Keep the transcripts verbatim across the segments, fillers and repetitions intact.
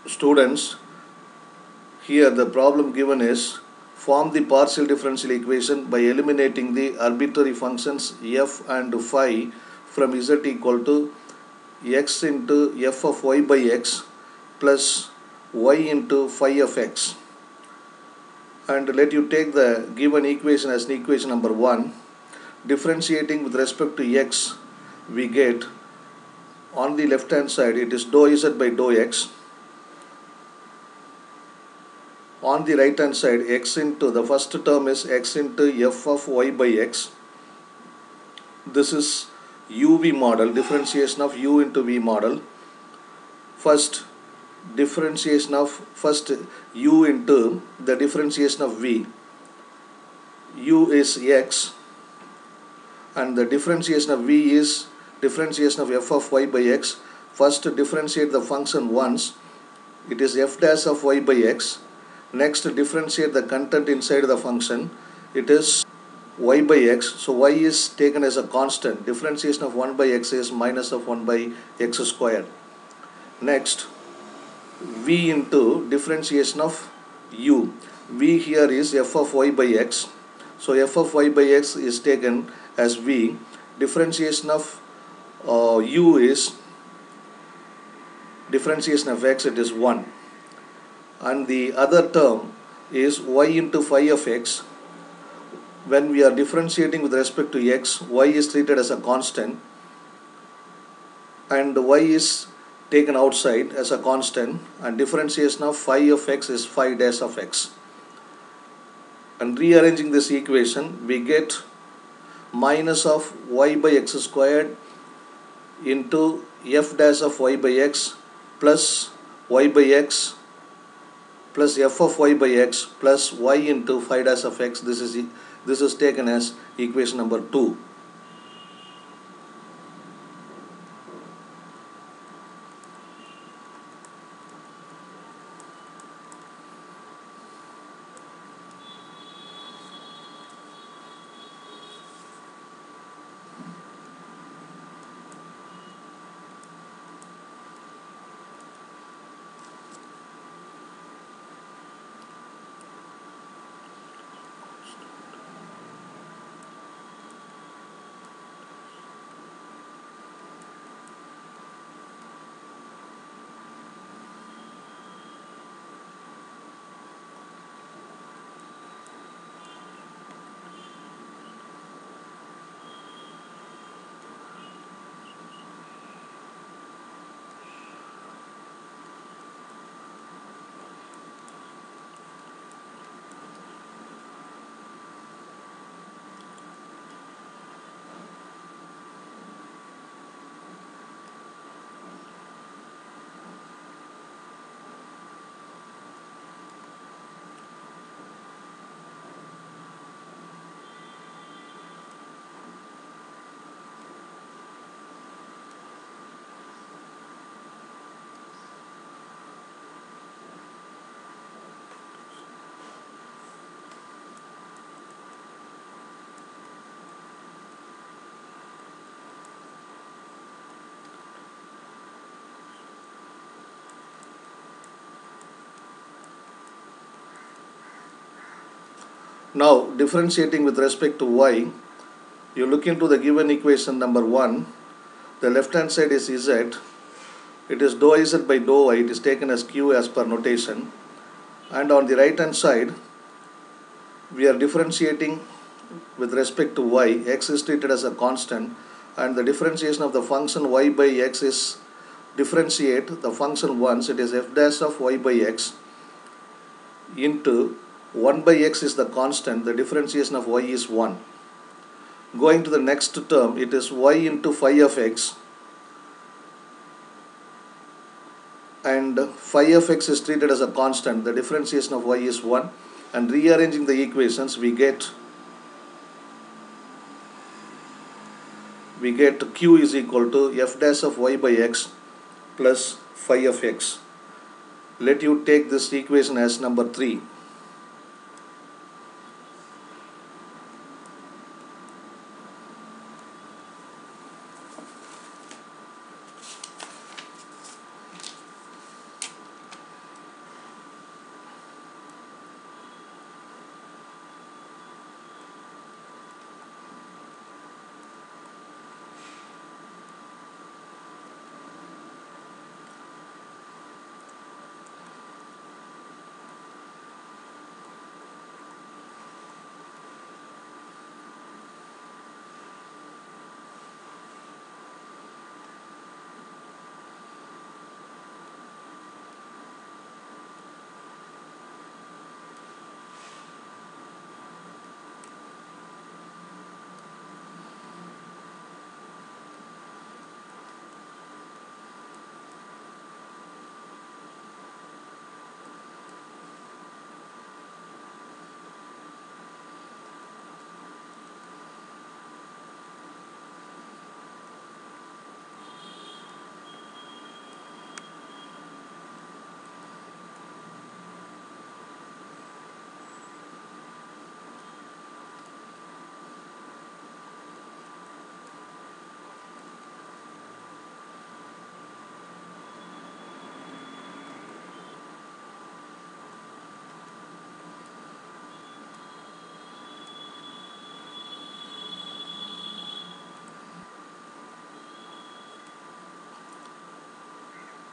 students, here the problem given is form the partial differential equation by eliminating the arbitrary functions f and phi from z equal to x into f of y by x plus y into phi of x. And let you take the given equation as equation number one. Differentiating with respect to x, we get on the left hand side it is dou z by dou x. On the right hand side, x into the first term is x into f of y by x. This is u v model, differentiation of u into v model. First differentiation of first u into the differentiation of v. U is x and the differentiation of v is differentiation of f of y by x. First differentiate the function once, it is f dash of y by x. Next differentiate the content inside the function, it is y by x. So y is taken as a constant. Differentiation of one by x is minus of one by x squared. Next v into differentiation of u. V here is f of y by x. So f of y by x is taken as v. Differentiation of uh, u is differentiation of x, it is one. And the other term is y into phi of x. When we are differentiating with respect to x, y is treated as a constant and y is taken outside as a constant, and differentiation of phi of x is phi dash of x. And rearranging this equation, we get minus of y by x squared into f dash of y by x plus y by x plus f of y by x plus y into phi dash of x. This is this is taken as equation number two. Now differentiating with respect to y, you look into the given equation number one. The left hand side is z. It is dou z by dou y. It is taken as q as per notation. And on the right hand side, we are differentiating with respect to y. X is treated as a constant, and the differentiation of the function y by x is differentiate the function once. It is f dash of y by x into one by x is the constant. The differentiation of y is one. Going to the next term, it is y into phi of x, and phi of x is treated as a constant. The differentiation of y is one. And rearranging the equations, we get we get q is equal to f dash of y by x plus phi of x. Let you take this equation as number three.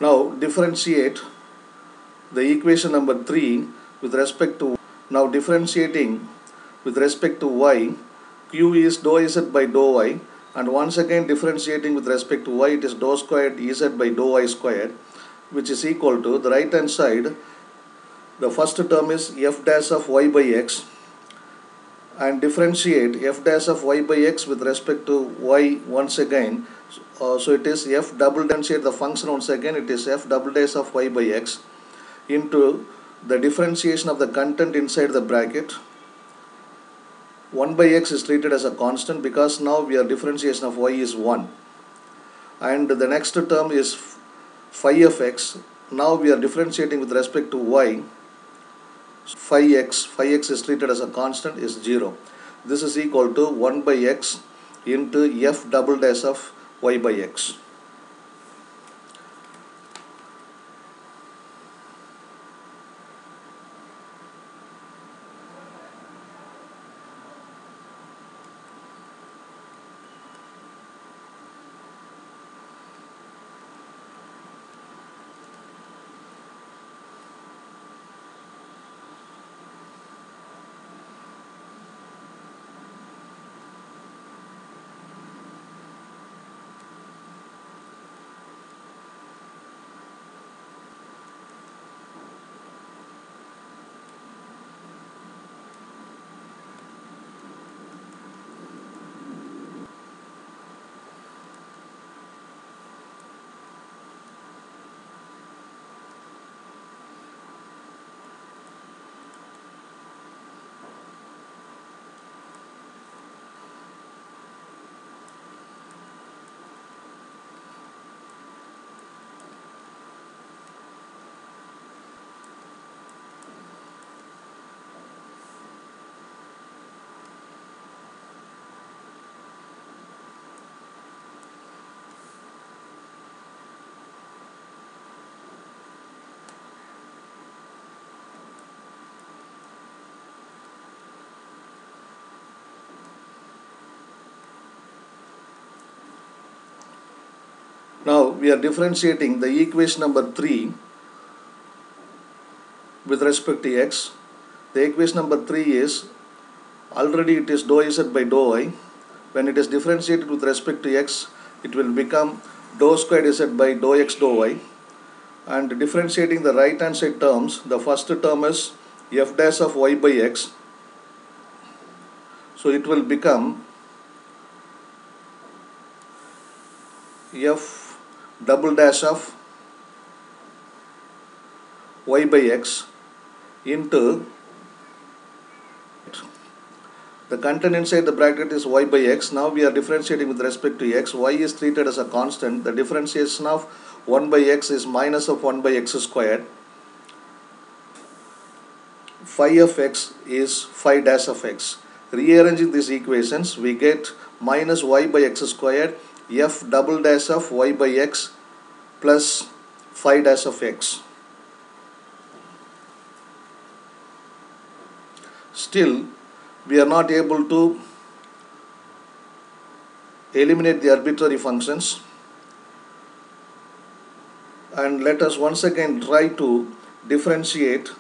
Now differentiate the equation number three with respect to, now differentiating with respect to y, q is dou z by dou y, and once again differentiating with respect to y, it is dou squared z by dou y squared, which is equal to the right hand side, the first term is f dash of y by x, and differentiate f dash of y by x with respect to y once again. Uh, so it is f double differentiate the function once again, it is f double dash of y by x into the differentiation of the content inside the bracket. one by x is treated as a constant because now we are differentiation of y is one. And the next term is phi of x. Now we are differentiating with respect to y. Phi x, phi x is treated as a constant, is zero. This is equal to one by x into f double dash of y by x. Now we are differentiating the equation number three with respect to x. The equation number three is, already it is dou z by dou y. When it is differentiated with respect to x, it will become dou squared z by dou x dou y. And differentiating the right hand side terms, the first term is f dash of y by x. So it will become f double dash of y by x into the content inside the bracket is y by x. Now we are differentiating with respect to x. Y is treated as a constant. The differentiation of one by x is minus of one by x squared. Phi of x is phi dash of x. Rearranging these equations, we get minus y by x squared f double dash of y by x plus phi dash of x. Still, we are not able to eliminate the arbitrary functions, and let us once again try to differentiate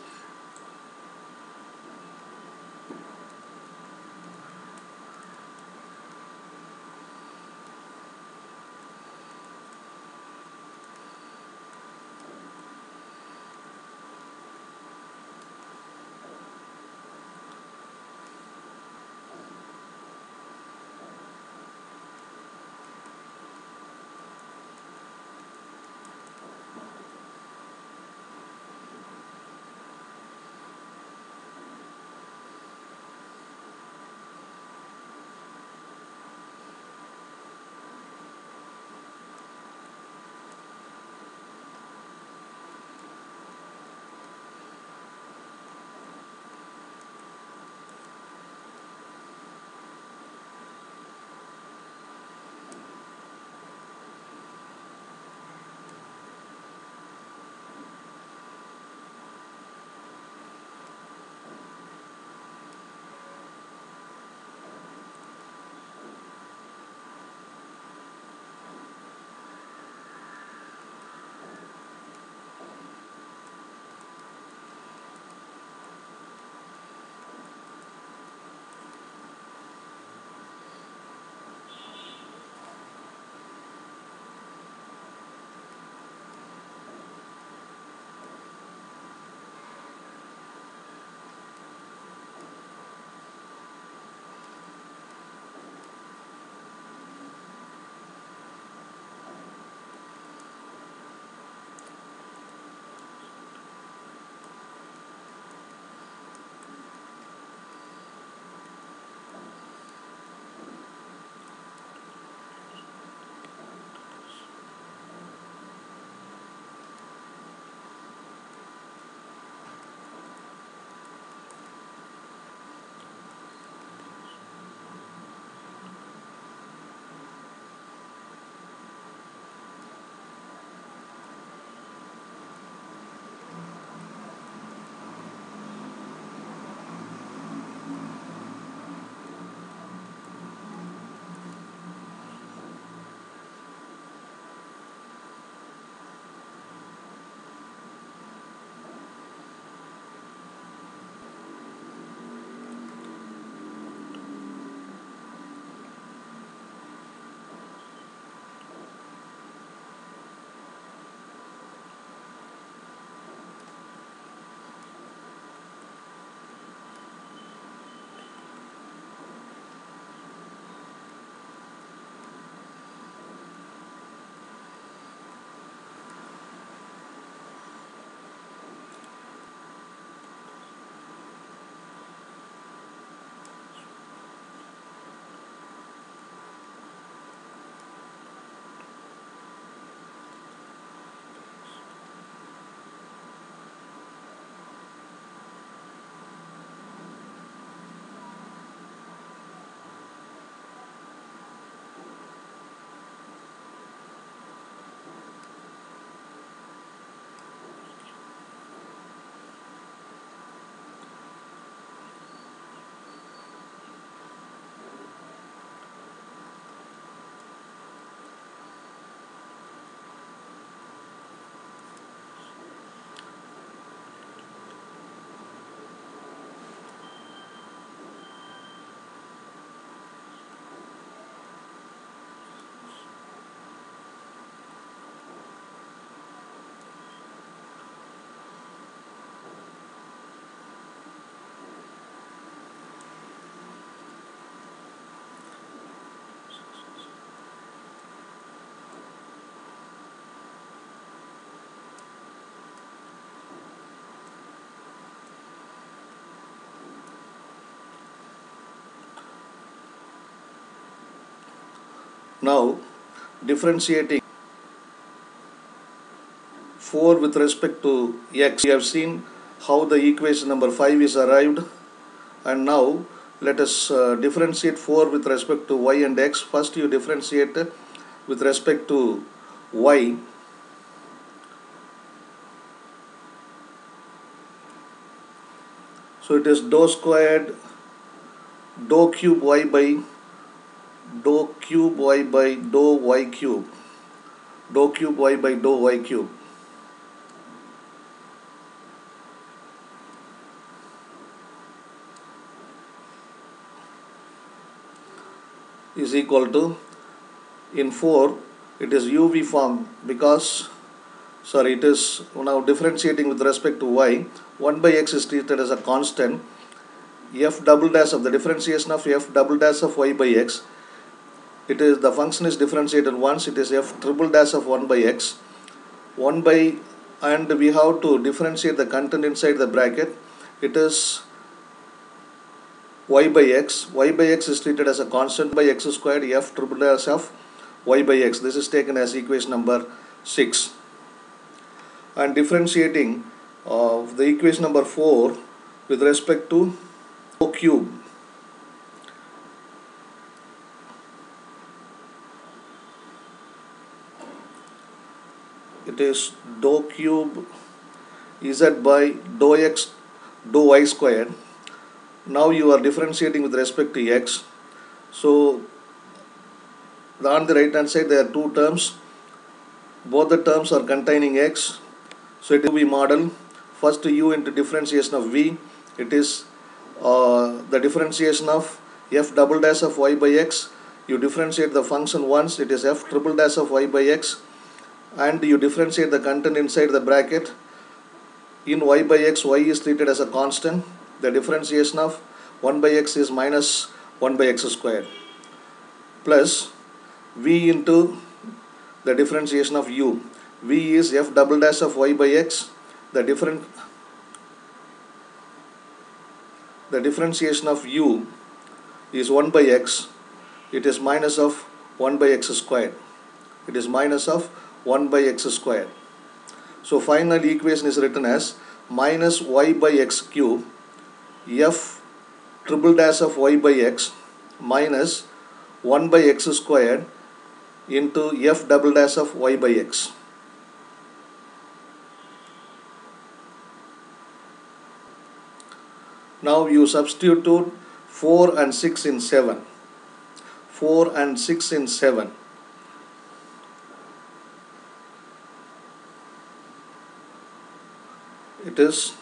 Now differentiating four with respect to x, we have seen how the equation number five is arrived, and now let us uh, differentiate four with respect to y and x. First you differentiate with respect to y. So it is dou squared dou cube y by dou cube y by dou y cube, dou cube y by dou y cube is equal to, in four it is U V form, because sorry it is now differentiating with respect to y. one by x is treated as a constant. F double dash of the differentiation of f double dash of y by x, it is the function is differentiated once, it is f triple dash of one by x, one by, and we have to differentiate the content inside the bracket. It is y by x. Y by x is treated as a constant by x squared f triple dash of y by x. This is taken as equation number six. And differentiating uh, the equation number four with respect to dou cube, it is dou cube z by dou x dou y squared. Now you are differentiating with respect to x. So on the right hand side there are two terms, both the terms are containing x. So it will be model. First u into differentiation of v, it is uh, the differentiation of f double dash of y by x. You differentiate the function once, it is f triple dash of y by x, and you differentiate the content inside the bracket. In y by x, y is treated as a constant. The differentiation of one by x is minus one by x squared, plus v into the differentiation of u. V is f double dash of y by x. The different the differentiation of u is one by x. It is minus of one by x squared. It is minus of one by x squared. So final equation is written as minus y by x cube f triple dash of y by x minus one by x squared into f double dash of y by x. Now you substitute four and six in seven. four and six in seven. It is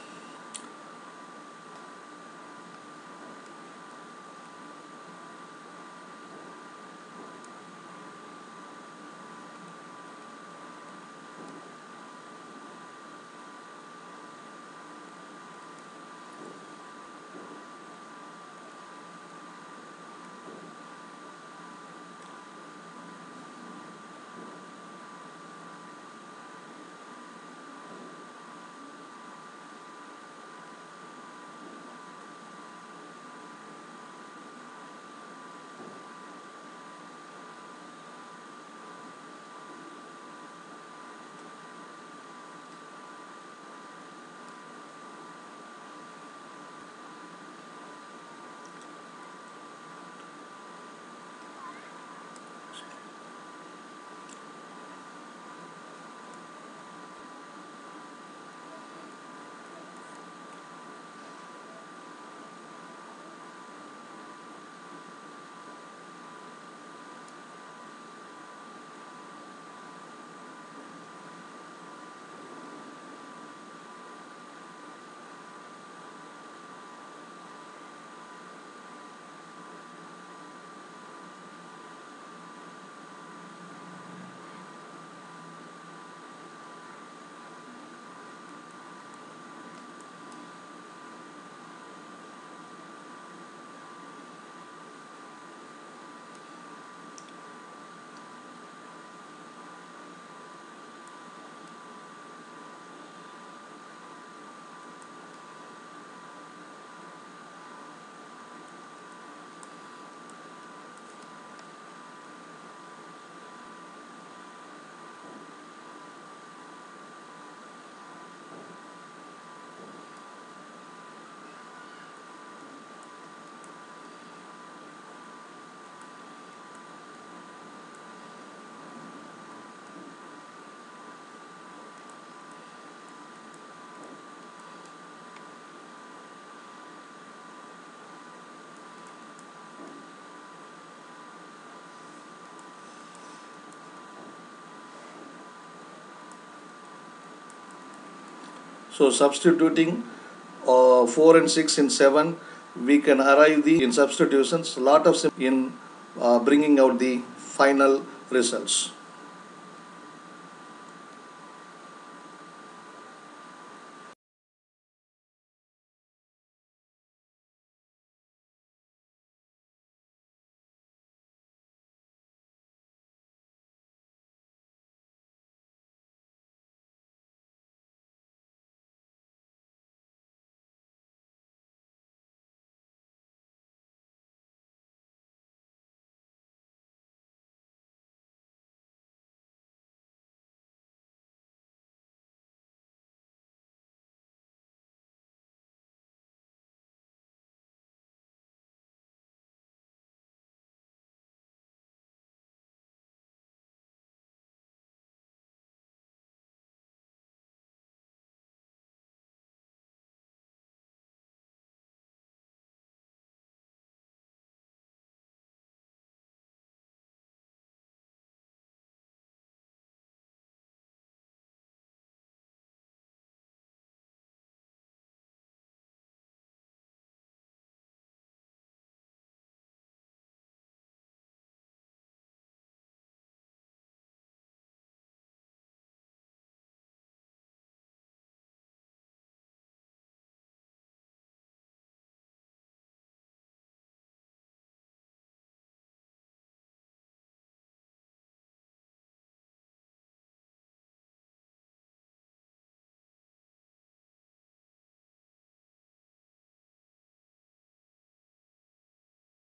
So substituting uh, four and six in seven, we can arrive the in substitutions lot of sim- in uh, bringing out the final results.